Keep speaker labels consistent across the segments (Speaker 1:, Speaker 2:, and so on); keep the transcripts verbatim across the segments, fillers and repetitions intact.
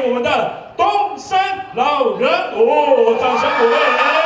Speaker 1: 我们的东山老人哦，掌声鼓励。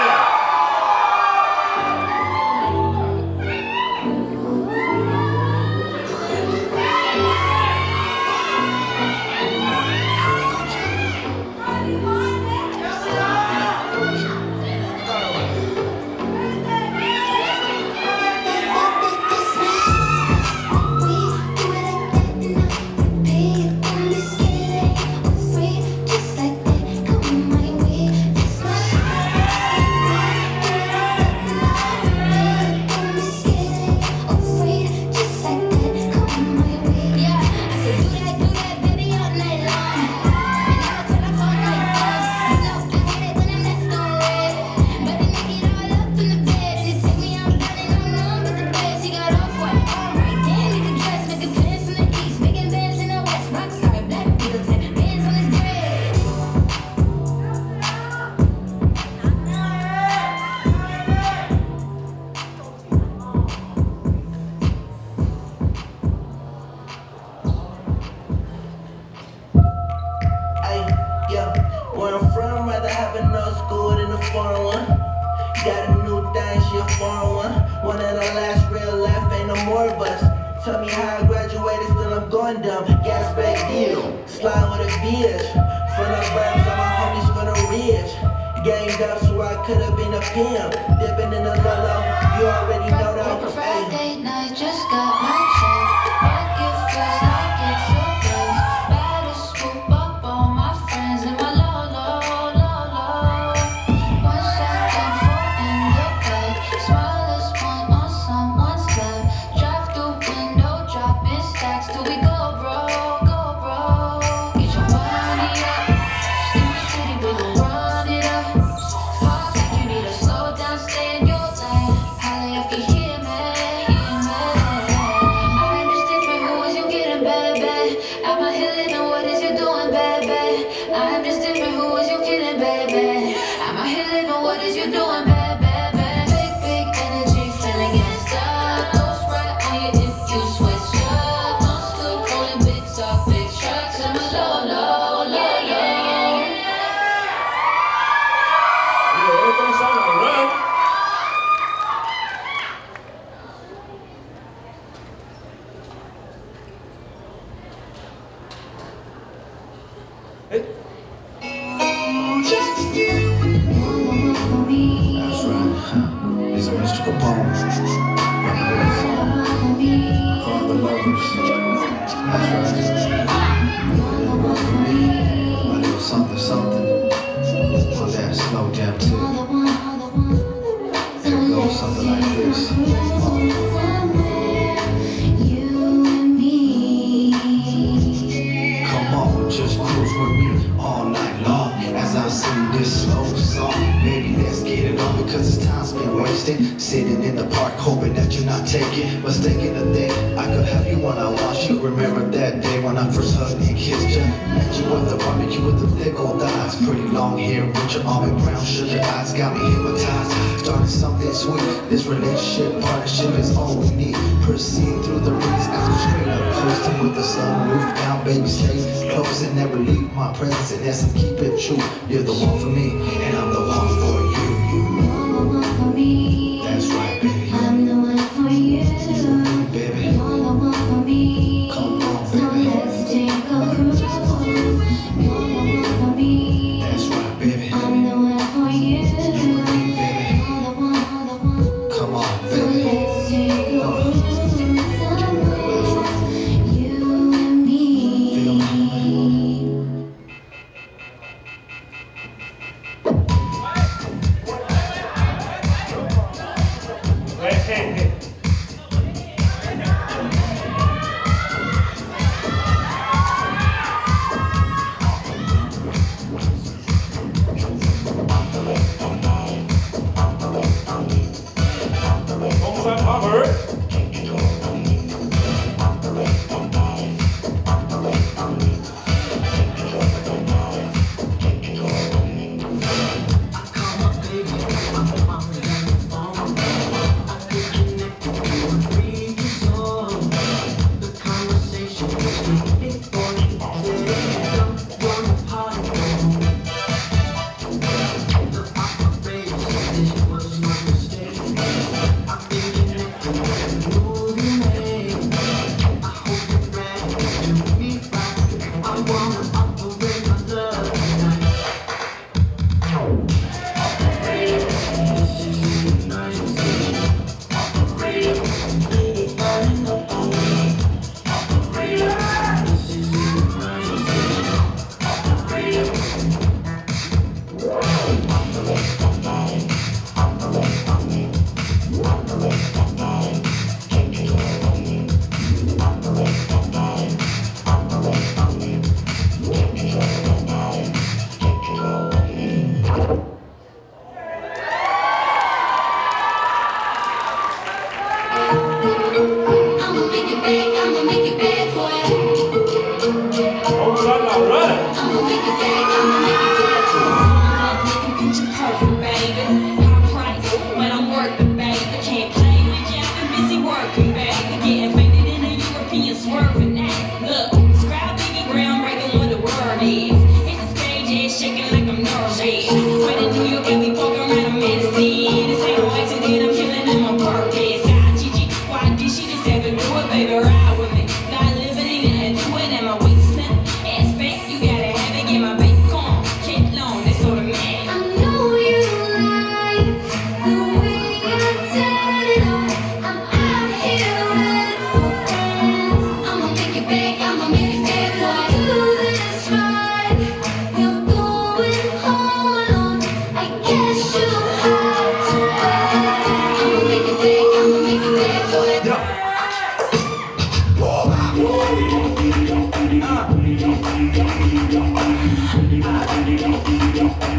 Speaker 2: Where I'm from, rather have a no school than a foreign one. Got a new thing, she a foreign one. One of the last real left, ain't no more of us. Tell me how I graduated, still I'm going dumb. Gas back deal, slide with a bitch. From the burbs, all my homies for the ridge. Gamed up so I could've been a pimp. Dipping in the Lolo, you already know though.
Speaker 3: Friday night, just got my check. Pocket fast, I get so close. About to scoop up all my friends in my low, low, low, low. One second, four in the back. Smallest one on someone's lap. Drive through window, dropping stacks till we go broke, go broke. Get your money up. In the city, we gon' run it up. Fuck like you need to slow down, stay in your lane. Holla if you hear me, hear me. I'm just different, who is you getting, baby? I'm out here living, what is you doing, baby? I'm just different, who is you kidding, baby? I'm out here living, what is you doing, baby? Big, big energy, feeling gassed up. Ghost right on you if you switch up. I'm still rolling big talk, big trucks in my low, low, low, low.
Speaker 1: 有东山老人。哎。
Speaker 4: That's right, huh? It's a mystical poem. For all the lovers. That's right. A little something, something. On that slow jam too. And it goes something like this. Come on, just cruise with me all night long as I sing this slow song. Baby, let's get it on because this time's been wasted. Sitting in the park hoping that you're not taking, mistaken to think I could have you when I want you. Remember that day when I first hugged and kissed you? Met you at the barbecue with the thick old eyes. Pretty long hair with your almond brown sugar eyes. Got me hypnotized, started something sweet. This relationship, partnership is all we need. Proceed through the breeze, as we straight up coasting with the sunroof down. Baby, stay close and never leave my presence. And as I keep it true, you're the one for me, and I'm the one for you.
Speaker 3: You're the one for me.
Speaker 4: That's right, baby.
Speaker 3: I'm the one for you.
Speaker 4: Baby.
Speaker 3: You're the one for me.
Speaker 4: Come on,
Speaker 3: So
Speaker 4: baby.
Speaker 3: let's take a cruise. You're the one for me.
Speaker 4: That's right, baby.
Speaker 3: I'm the one for you.
Speaker 4: You and me, baby.
Speaker 3: You're the one, you're the one.
Speaker 4: Come on,
Speaker 3: So
Speaker 4: baby.
Speaker 3: let's take a
Speaker 4: Uh.
Speaker 3: cruise. You and me.
Speaker 4: Feel me?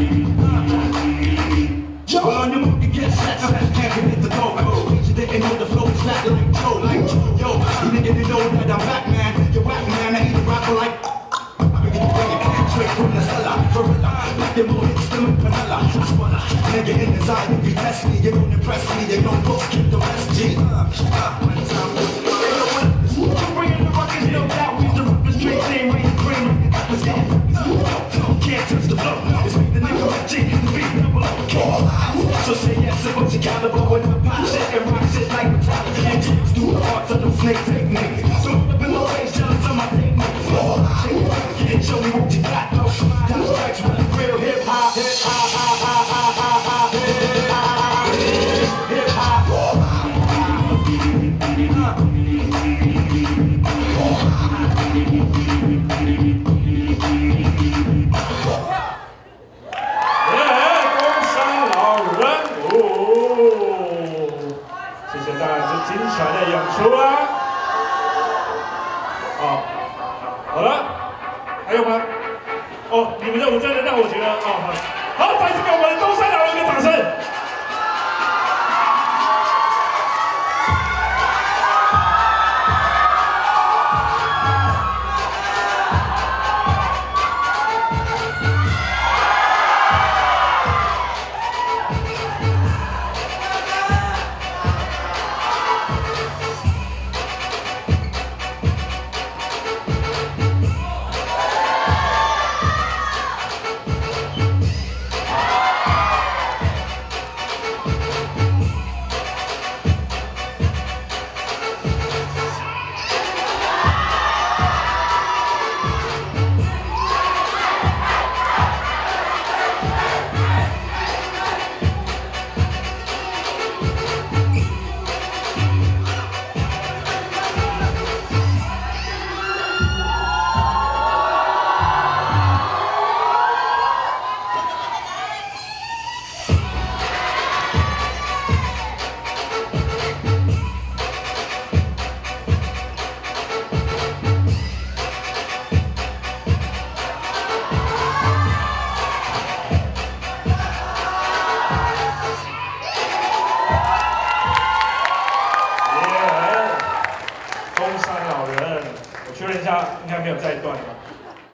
Speaker 4: Yo, on your move to get set, can't hit the go. You didn't know the flow is flat like Joe, like Joe. Yo, you nigga didn't know that I'm back, man. You're whack, man. I eat a rapper like. Straight from the cellar, for real. Like your more hits than vanilla. Swallow, nigga in his eye. If you test me, you don't impress me. You don't both keep the rest. G. Uh, uh, one time. You bringing the ruckus, no doubt. We the roughest straight team, right? Bring them. Let's get it. Can't touch the flow. It's me, the nigga with G. The beat double up. So say yes, about your caliber when I pop shit and rock shit like Metallica. And chicks do the parts of the snake technique. So up in the waist, jealous of my technique. Can't show me what you got, no. That strikes with real hip hop, hip hop, hop, hop, hop, hop, hop, hip hop,
Speaker 1: 耶，东山老人哦，谢谢大家是精彩的演出啊！好，好了，还有吗？哦，你们的舞真的让我觉得哦，好，好，再次给我们东山老人一个掌声。东山老人，我确认一下，应该没有再断了。